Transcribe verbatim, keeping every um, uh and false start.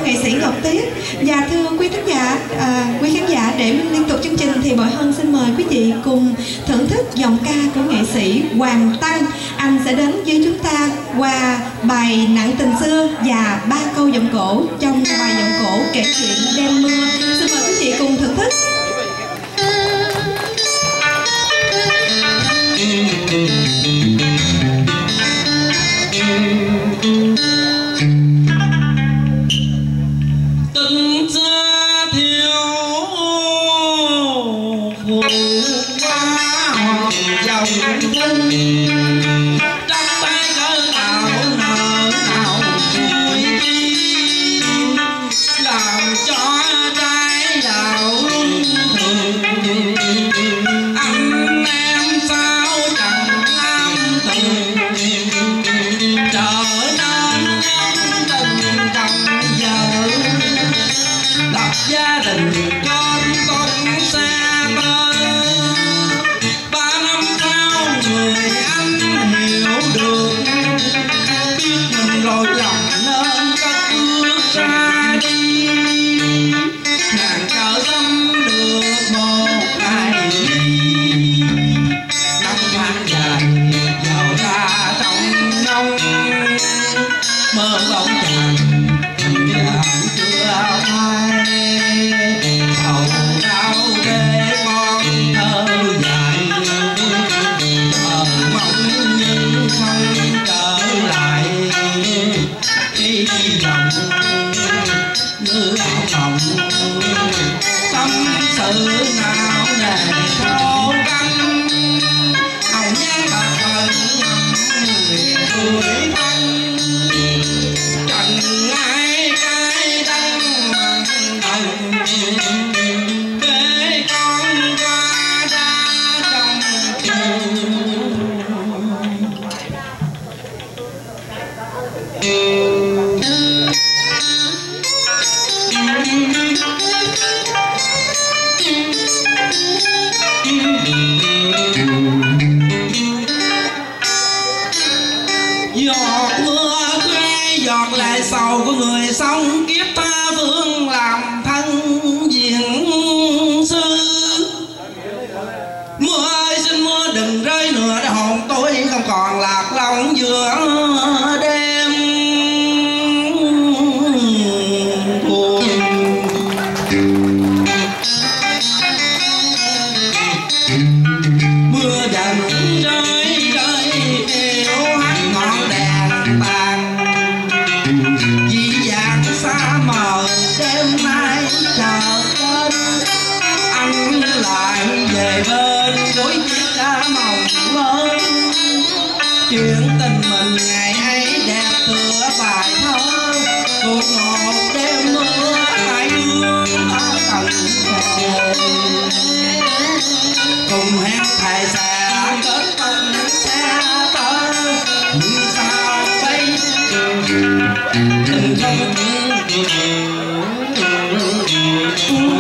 nghệ sĩ Ngọc Tuyết. Và thưa quý khán giả, à, quý khán giả để liên tục chương trình thì Bội Hân xin mời quý vị cùng thưởng thức giọng ca của nghệ sĩ Hoàng Tăng. Anh sẽ đến với chúng ta qua bài Nặng Tình Xưa và ba câu giọng cổ trong bài giọng cổ kể chuyện Đêm Mưa. Xin mời quý vị cùng thưởng thức. Tình xa thiếu phụ quá hòn dòng vinh, trong tay cỡ tạo nợ nào vui chi, làm cho trái đào luân thường. Anh em sao chẳng am tường, trở nên nhân tình chồng vợ, lập gia đình con con xa tơ. Ba năm sau người anh hiểu được, biết mình lỗi lầm nên cất bước ra đi. Nàng cỡ tâm được một ngày đi, năm tháng dài vào ra trong nông, mơ bóng chàng thành vàng chưa phai. Hầu đau để con thơ dài, ờ mong nhưng không trở lại. Hy vọng như ảo mộng, tâm sự nào nề thô canh. Hồng nhan bạc phận tuổi thân, trần ai cái đắng mặn đồng, để con qua ra trong trường. Giọt mưa khẽ giọt lại sầu của người sống, kiếp ta vương làm thân diện sư. Mưa ơi xin mưa đừng rơi nữa, để hồn tôi không còn lạc lõng giữa đêm buồn. Mưa dần rơi rơi kêu hát ngọn đèn tàn, dĩ dàng xa mờ đêm nay chờ đến. Anh lại về bên cuối chiếc cá mộng mơ, chuyện tình mình ngày ấy đẹp tựa bài thơ. Cuộc một đêm mưa hai đứa ở tầng trời, cùng hẹn thầy sẽ kết tình xe tơ. Nhưng sao đây tình không